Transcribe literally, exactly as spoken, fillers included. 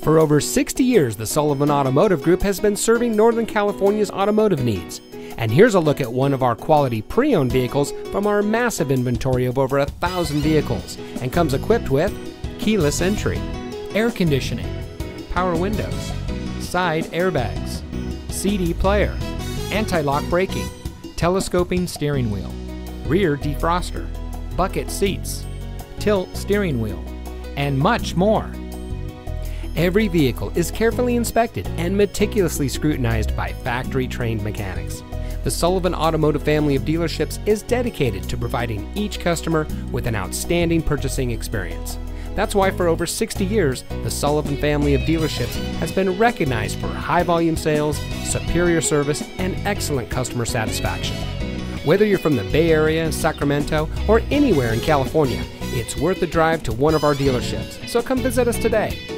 For over sixty years, the Sullivan Automotive Group has been serving Northern California's automotive needs. And here's a look at one of our quality pre-owned vehicles from our massive inventory of over a thousand vehicles, and comes equipped with keyless entry, air conditioning, power windows, side airbags, C D player, anti-lock braking, telescoping steering wheel, rear defroster, bucket seats, tilt steering wheel, and much more. Every vehicle is carefully inspected and meticulously scrutinized by factory-trained mechanics. The Sullivan Automotive family of dealerships is dedicated to providing each customer with an outstanding purchasing experience. That's why for over sixty years, the Sullivan family of dealerships has been recognized for high-volume sales, superior service, and excellent customer satisfaction. Whether you're from the Bay Area, Sacramento, or anywhere in California, it's worth the drive to one of our dealerships, so come visit us today.